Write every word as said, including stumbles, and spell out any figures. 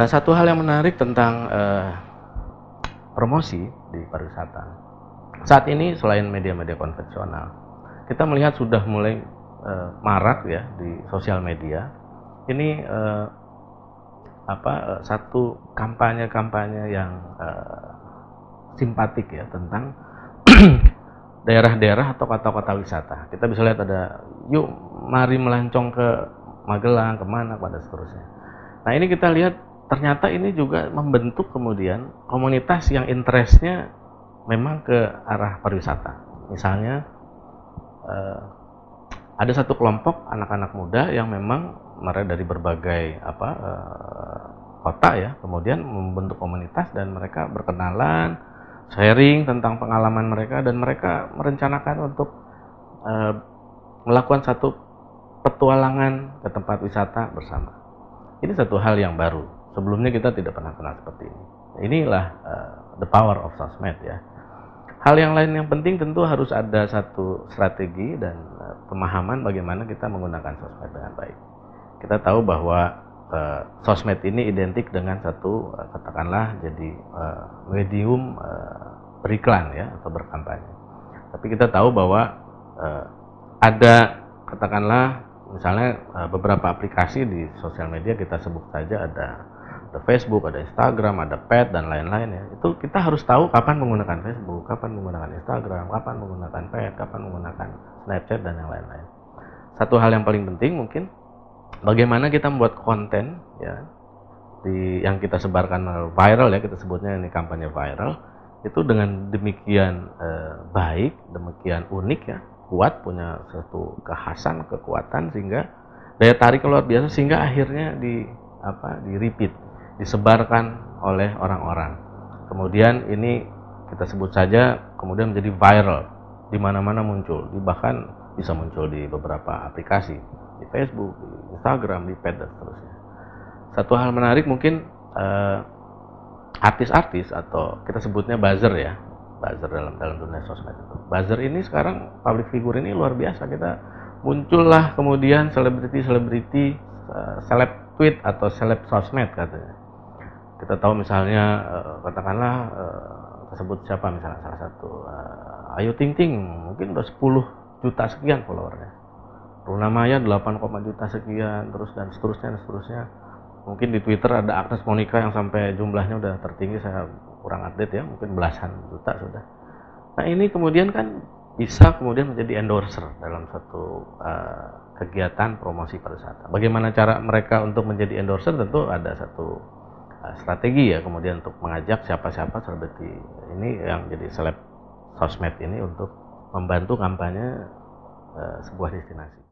Nah, satu hal yang menarik tentang uh, promosi di pariwisata. Saat ini selain media-media konvensional, kita melihat sudah mulai uh, marak ya di sosial media. Ini uh, apa uh, satu kampanye-kampanye yang uh, simpatik ya tentang daerah-daerah atau kota-kota wisata. Kita bisa lihat ada, yuk mari melancong ke Magelang, kemana, pada seterusnya. Nah, ini kita lihat ternyata ini juga membentuk kemudian komunitas yang interestnya memang ke arah pariwisata. Misalnya eh, ada satu kelompok anak-anak muda yang memang mereka dari berbagai apa eh, kota ya, kemudian membentuk komunitas dan mereka berkenalan, sharing tentang pengalaman mereka, dan mereka merencanakan untuk eh, melakukan satu petualangan ke tempat wisata bersama. Ini satu hal yang baru. Sebelumnya kita tidak pernah kenal seperti ini. Inilah uh, the power of sosmed ya. Hal yang lain yang penting tentu harus ada satu strategi dan uh, pemahaman bagaimana kita menggunakan sosmed dengan baik. Kita tahu bahwa uh, sosmed ini identik dengan satu uh, katakanlah jadi uh, medium uh, beriklan ya atau berkampanye. Tapi kita tahu bahwa uh, ada katakanlah misalnya beberapa aplikasi di sosial media, kita sebut saja ada, ada Facebook, ada Instagram, ada Pet dan lain-lain ya. Itu kita harus tahu kapan menggunakan Facebook, kapan menggunakan Instagram, kapan menggunakan Pet, kapan menggunakan Snapchat dan yang lain-lain. Satu hal yang paling penting mungkin bagaimana kita membuat konten ya di yang kita sebarkan viral ya, kita sebutnya ini kampanye viral, itu dengan demikian eh, baik, demikian unik ya, kuat, punya satu kekhasan, kekuatan, sehingga daya tarik luar biasa, sehingga akhirnya di apa di repeat, disebarkan oleh orang-orang. Kemudian ini kita sebut saja kemudian menjadi viral, di mana-mana muncul, bahkan bisa muncul di beberapa aplikasi, di Facebook, di Instagram, di Pet dan seterusnya. Satu hal menarik mungkin eh, artis-artis atau kita sebutnya buzzer ya, buzzer dalam dalam dunia sosmed itu. Buzzer ini sekarang public figure ini luar biasa. Kita muncullah kemudian selebriti-selebriti uh, seleb tweet atau seleb sosmed katanya. Kita tahu misalnya uh, katakanlah uh, tersebut siapa misalnya salah satu uh, Ayu Ting Ting mungkin udah sepuluh juta sekian followernya. Luna Maya delapan koma juta sekian, terus dan seterusnya dan seterusnya. Mungkin di Twitter ada Agnes Monica yang sampai jumlahnya udah tertinggi, saya kurang update ya, mungkin belasan juta sudah. Nah, ini kemudian kan bisa kemudian menjadi endorser dalam satu uh, kegiatan promosi pariwisata. Bagaimana cara mereka untuk menjadi endorser? Tentu ada satu uh, strategi ya, kemudian untuk mengajak siapa-siapa selebriti ini yang jadi seleb sosmed ini untuk membantu kampanye uh, sebuah destinasi.